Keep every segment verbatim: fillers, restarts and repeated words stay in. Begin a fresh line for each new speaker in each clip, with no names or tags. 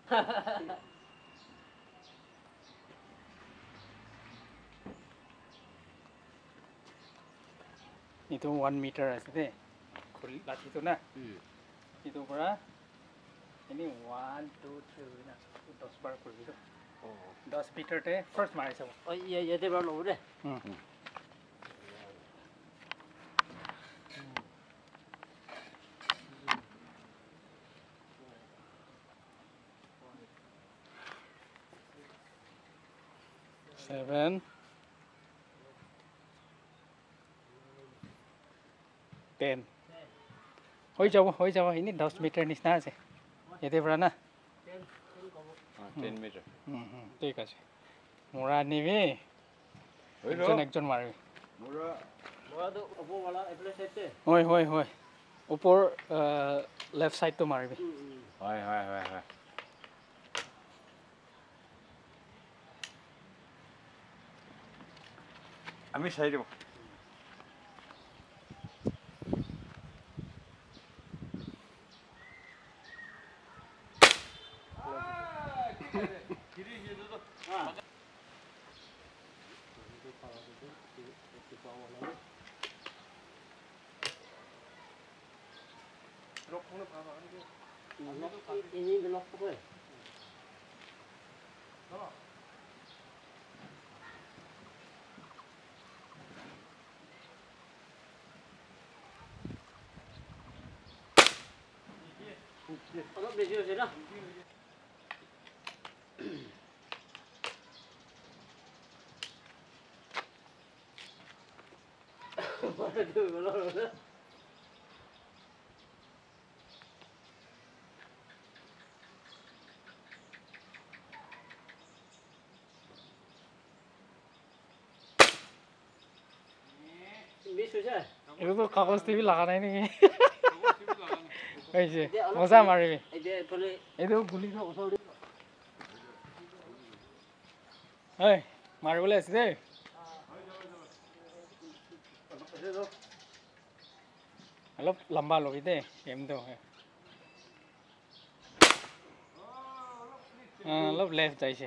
Itu one meter আছে দে খুলি লাঠিটো না itu পৰা ini one two three না দহ বাৰ কৰিবি তো দহ মিটাৰতে ফাৰ্ষ্ট মাৰি চাব
ঐ ইয়াতে বাৰু ল'ব দে
seven ten হৈ যাব হৈ যাব ini দহ মিটাৰ নিচিনা আছে ইয়াতে পৰা না
ten meter
ঠিক আছে মোৰা নিবি একজন একজন মাৰিবি
মোৰা
মোৰাটো ওপৰৱালা এফালে চাইতে
হয় হয় হয় ওপৰ লেফট সাইডটো মাৰিবি
হয় হয় হয় হয় আমি চাই দিব
ini belok apa অলপ বেছি হৈছে না
এইটো কাগজ টিভি লগা নাই নেকি হৈছে মজা মাৰিবি এইটো গুলি ঐ মাৰিবলৈ আছে দেই অলপ লম্বা ল'বি দেই এমটো অলপ লেফ্ট যাইছে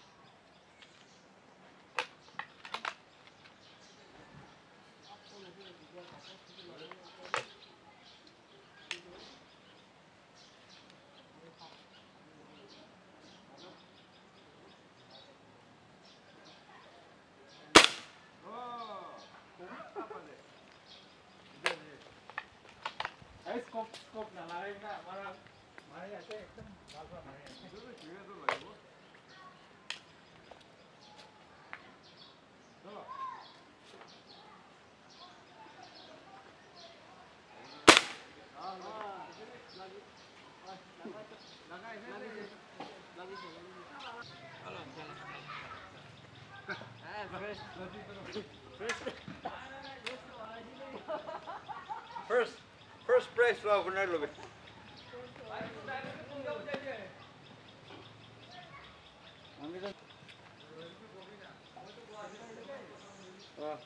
Scope, scope na lari na, marang mari ate ekdom balba mari ate. Dulu juga tu lagi. Dulu. Ah, lagi, lagi, lagi, lagi, lagi. Halo, jalan. Eh, first, first,
first. First prize lah benar loh. Ah.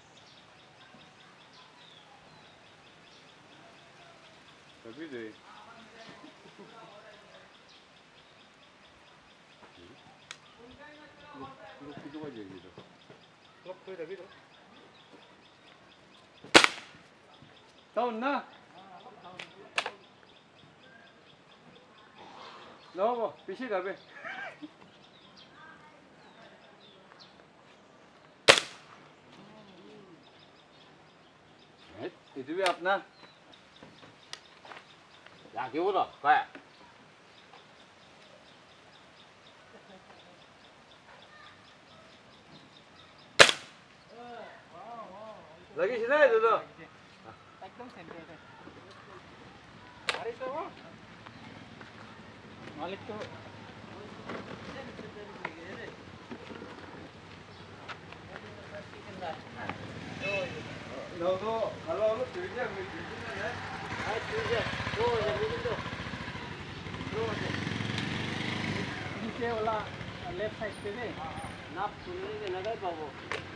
Tapi deh. Lu itu aja gitu. Klop tuh tapi tuh. Tahu nah. No, पीछे कर बे। itu भी अपना
lagi udah kayak
lagi sini aja tuh
एकदम centre है अरे तो मालिक तो
no no kalau lu kerja kerja ya
ah kerja oh jadi itu
terus नीचे वाला लेफ्ट साइड पे नहीं
नाप सुनने के ना गए बाबू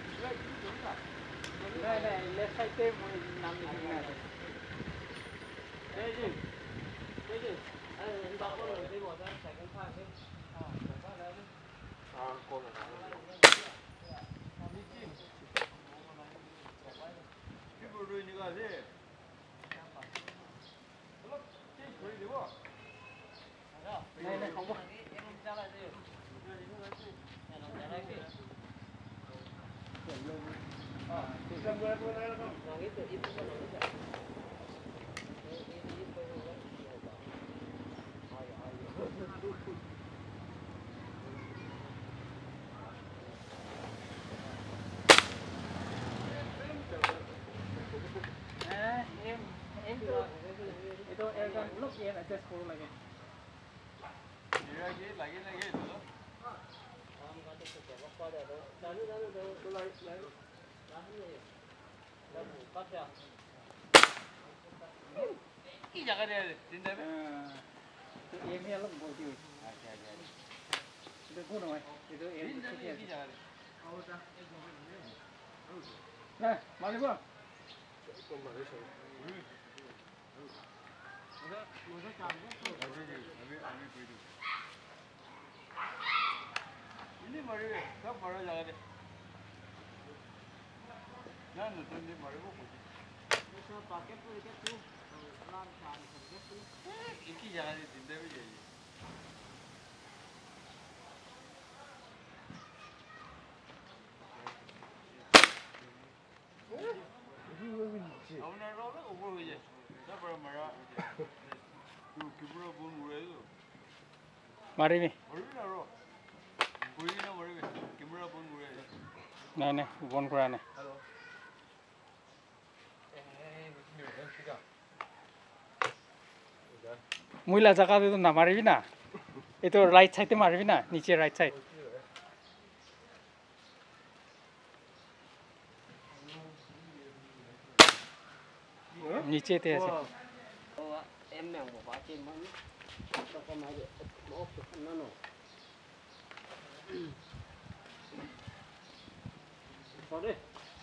नहीं नहीं लेफ्ट साइड पे नाम लिखना है
तेजी तेजी Anh bảo con rồi, một cái chạy cái pha cái. À, con này.
People doing it guys here. Hello, change for you, what?
này này không có à, em em itu itu Airgun look ya adjust full lagi.
Lagi, lagi, lagi itu loh. Ini jangan dia, tindak be.
Itu aimnya lo boleh juga.
Ada, ada, ada.
Itu pun apa? Itu aim.
Ini jangan.
Nah, mana gua?
Ini mari be, kau mari jangan deh. Jangan nonton di mari gua puji.
Itu pakai pun itu tuh. Lan kan kerja tuh.
Ini jangan di tindak be jadi. Awalnya orang umur aja. Siapa yang marah? Tu kibra pun mulai tu.
Mari nih.
Mari ni orang. Kuri ni mari be. Kibra pun mulai.
Nah, nih, bon kurang nih.
Hello.
Mula jaga itu na mari na. Itu right side te mari na, niche right side. Niche te আছে.
Em mèo của bà trên mắm. Cho con máy được bó được nó nổ. Vào đi.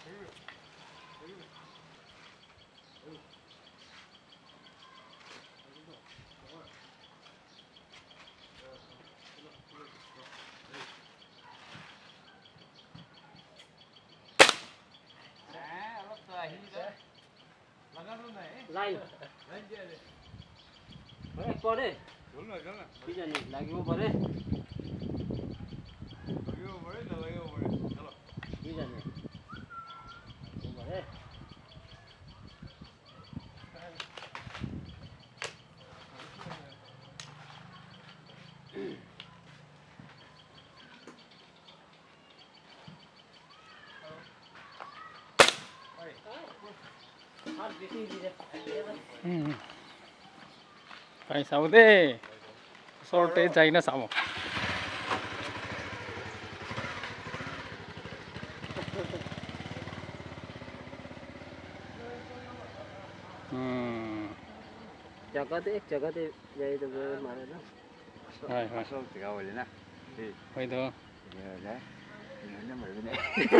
Ah, lóc tờ hi đó. Lagan luôn này.
Line.
Lain dia deh.
Đấy, qua đi.
Đúng rồi, đúng rồi.
Bây giờ này lại vô vào đi.
Lagi over, lagi over. Hello.
Bây giờ này. Vô vào đi. Hát cái gì vậy?
Hmm. Phải sao thế? Sorte chạy nó sao? Hmm.
Jaga deh, jaga deh. Jadi tu mana dah?
Rồi, rồi.
Masuk tiga kali nah. Eh,
Vậy thôi.
ya dah. Ini mari ni.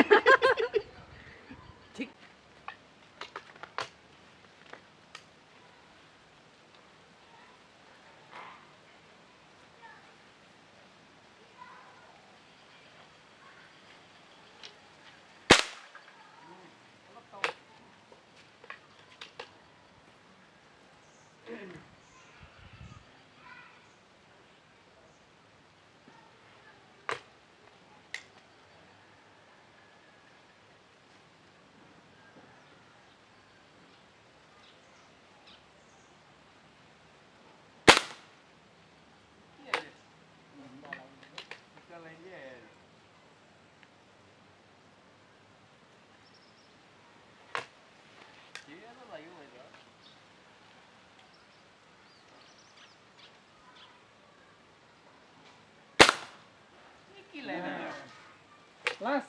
Kita lain dia. Dia tu lagi macam. Ini gila ni.
Last.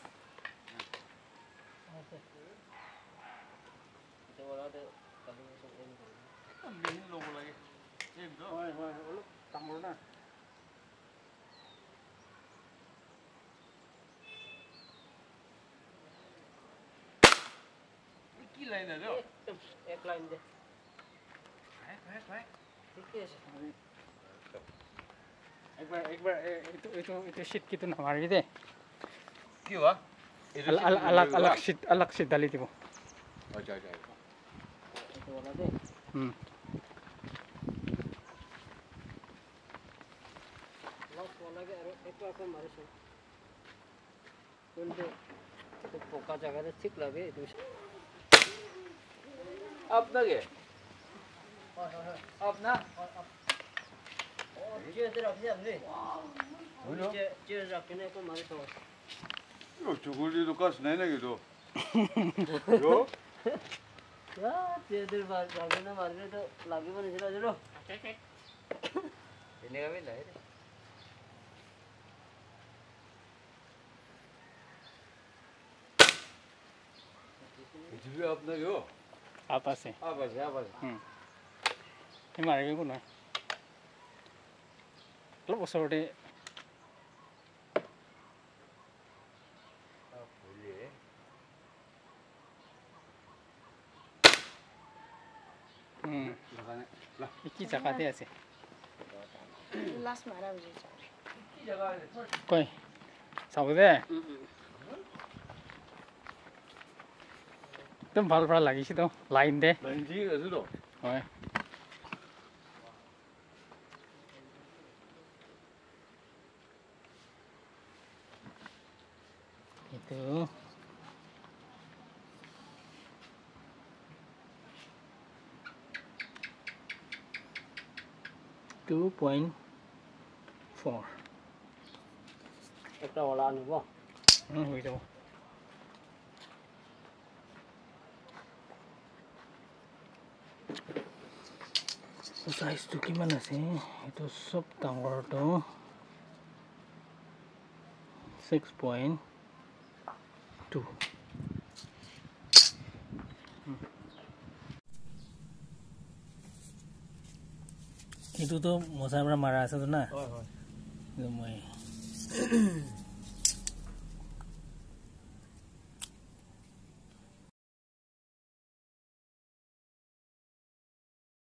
Itu orang tu kalau masuk ini.
Ambil logo lagi. Em tu.
Rồi, rồi, lúc tầm rồi nè.
Ini gila ni tu.
Ek line deh.
Baik, baik, baik.
Sikit.
একবাৰ একবাৰ এইটো এইটো এইটো শীত কিটো নামাৰিবি দে
কি হোৱা
আলাগ আলাগ শীত আলাগ শীত ঢালি দিব
আচ্ছা আচ্ছা
এইটো ওলা দে
হুম
লক লাগে আৰু এইটো আকৌ মাৰিছো কিন্তু পোকা জায়গাতে ঠিক লাগে এইটো
আপনাকে
আপনা ও চেজ রাখছি আপনি যে যে রাখনে को मारे तो
यो चुगली तो कस नहीं लगी तो यो
या तेरे बार रागने मारने तो लागे बने चला चलो इने का भी नहीं
ये आपने यो
आप আছে
आप আছে आप আছে
হুম এই মাৰিবি কোন হয় অলপ ওচৰতে হুম কি জাগাতে আছে
লাস্ট মারা বুঝে
কি জায়গা আছে
কই চাব দে একদম ভাল ভাল লাগিছে তো লাইন দে
লাইন ঠিক আছে তো
হয় itu two point four
একটা ওলা নিব
হুম হই যাব সাইজটো কিমান আছে এইটো সব ডাঙৰটো six point two এইটো তো মছাৰ পৰা মাৰা আছে তো না
হয় হয়
মই